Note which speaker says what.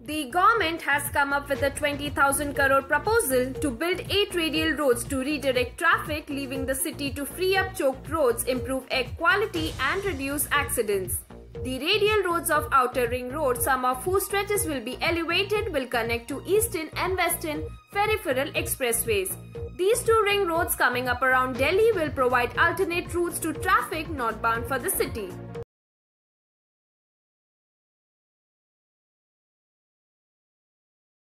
Speaker 1: The government has come up with a 20,000 crore proposal to build 8 radial roads to redirect traffic, leaving the city to free up choked roads, improve air quality and reduce accidents. The radial roads of Outer Ring Road, some of whose stretches will be elevated, will connect to Eastern and Western peripheral expressways. These 2 ring roads coming up around Delhi will provide alternate routes to traffic northbound for the city.